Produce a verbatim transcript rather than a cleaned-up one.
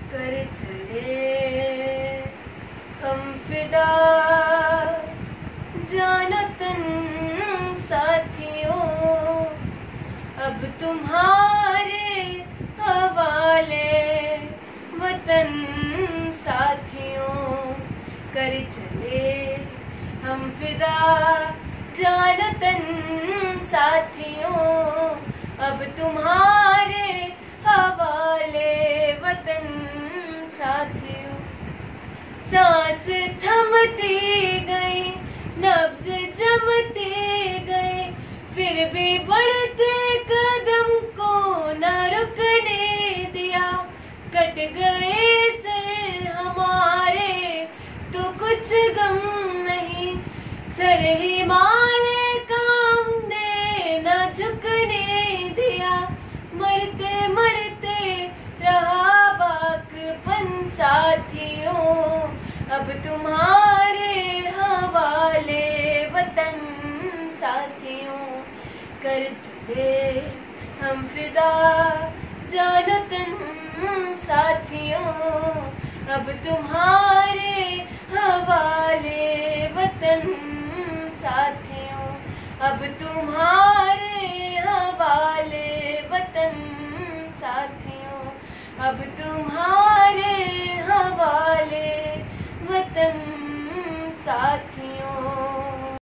कर चले हम फिदा जानो तन साथियों, अब तुम्हारे हवाले वतन साथियों। कर चले हम फिदा जानो तन साथियों, अब तुम्हारे हवाले वतन साथियों। सांस थमती गई, नब्ज जमते गए, फिर भी बढ़ते कदम को न रुकने दिया। कट गए सर हमारे तो कुछ गम नहीं, सर हिमालय का हमने न झुकने दिया। मरते मरते रहा बाकपन साथियों, अब तुम्हारे हवाले वतन साथियों। कर चले हम फिदा जानो तन साथियों, अब तुम्हारे हवाले वतन साथियों, अब तुम्हारे हवाले वतन साथियों, अब तुम्हारे हवाले वतन साथियों।